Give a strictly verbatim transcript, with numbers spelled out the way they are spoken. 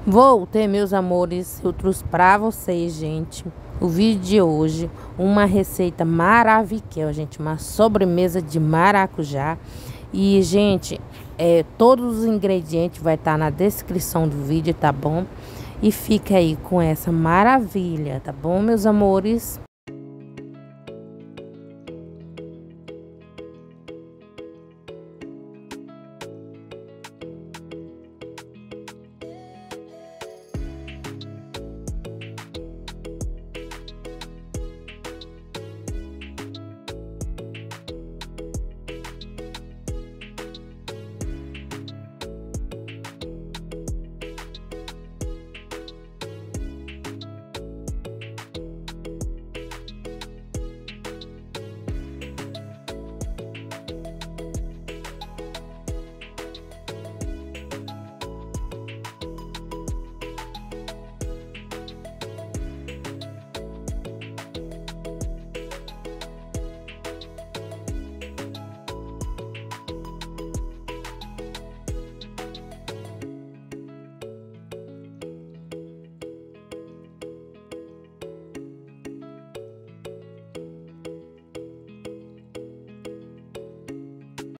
Voltei, meus amores, eu trouxe para vocês, gente, o vídeo de hoje, uma receita maravilhosa, gente, uma sobremesa de maracujá. E, gente, é, todos os ingredientes vai estar na descrição do vídeo, tá bom? E fica aí com essa maravilha, tá bom, meus amores?